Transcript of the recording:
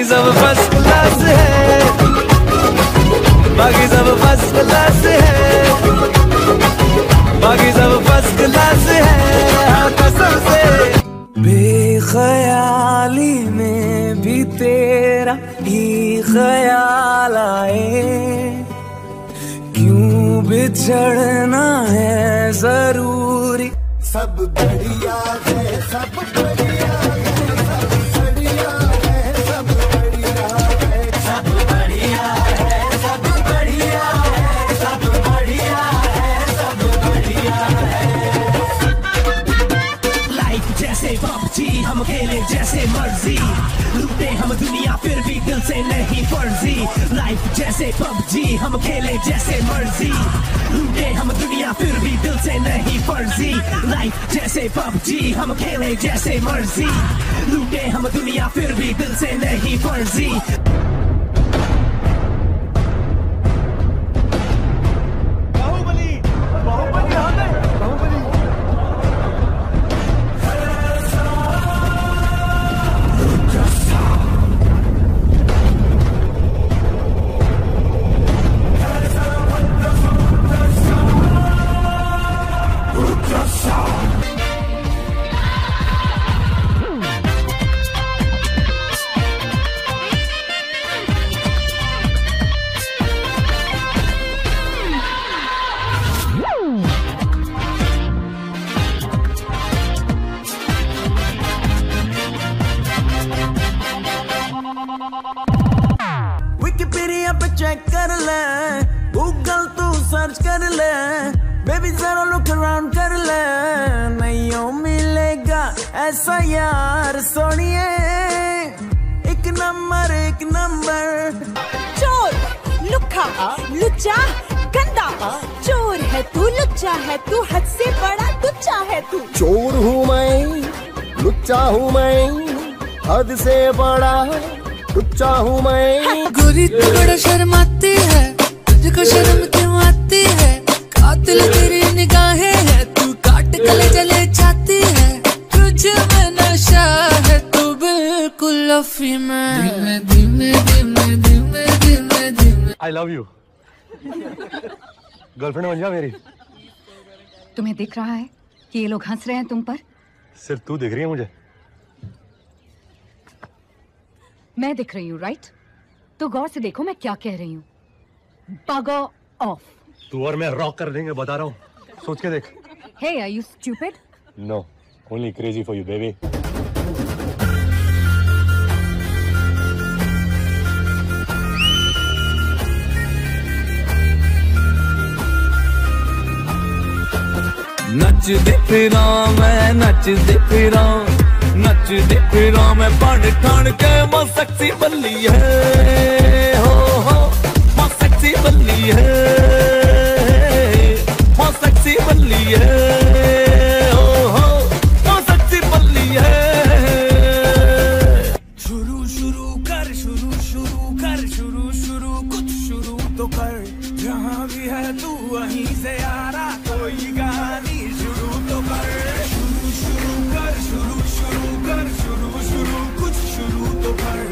बाकी सब first class है, बाकी सब फर्स्ट क्लास है, बाकी सब फर्स्ट क्लास है कसम से। बेख्याली में भी तेरा ही ख्याल आए, क्यों बिछड़ना है जरूरी। सब बढ़िया है, सब बढ़िया है, सब बढ़िया है, सब बढ़िया है, सब बढ़िया है, सब बढ़िया है, सब बढ़िया है, सब बढ़िया है। लाइफ जैसे पबजी हम खेले जैसे मर्जी, लूटे हम दुनिया फिर भी दिल से नहीं फर्जी। लाइफ जैसे पबजी हम खेले जैसे मर्जी, लूटे हम दुनिया फिर भी दिल से नहीं फर्जी। लाइफ जैसे पबजी हम खेले जैसे मर्जी, लूटे हम दुनिया फिर भी दिल से नहीं फर्जी। बाहुबली बाहुबली बाहुबली। विकिपीडिया पे चेक कर ले, गूगल तू सर्च कर ले, बेबी जरा लुक अराउंड कर ले, नहीं मिलेगा ऐसा यार सोनिए, एक नंबर एक नंबर। चोर, लुक्खा, लुच्चा, गंदा, चोर है तू, लुच्चा है तू, हद से बड़ा लुच्चा है तू। चोर हूँ मैं, लुच्चा हूँ मैं, हद से बड़ा लुच्चा हूँ मैं। गोरी तू बड़ा शर्माती है, तुझको शर्म क्यों आती है, कातिल तेरी निगाहें है, तू काट गले जले जाती है, तुझ में नशा है, तू बिल्कुल अफीम है। धीमे धीमे धीमे धीमे धीमे धीमे। I love you. गर्लफ्रेंड बन जा मेरी। तुम्हें दिख रहा है कि ये लोग हंस रहे हैं तुम पर? सिर्फ तू दिख रही है मुझे। मैं दिख रही हूँ, राइट? तो गौर से देखो मैं क्या कह रही हूँ। Bugger off. तू और मैं रॉक कर देंगे, बता रहा हूँ, सोच के देख। Hey, are you stupid? No, only crazy for you, baby. नच दे फिरा मैं, नच दे फिरा, नच दे फिरा मैं, पान ठान के मां सेक्सी बल्ली है, हो मां सेक्सी बल्ली है, मां सेक्सी बल्ली है, हो मां सेक्सी बल्ली है। शुरू शुरू कर, शुरू शुरू कर, शुरू शुरू कुछ शुरू तो कर, जहाँ भी है तू वहीं से आ रहा, कोई कहानी शुरू तो कर, शुरू शुरू कर, शुरू शुरू कर, शुरू शुरू कुछ शुरू तो कर,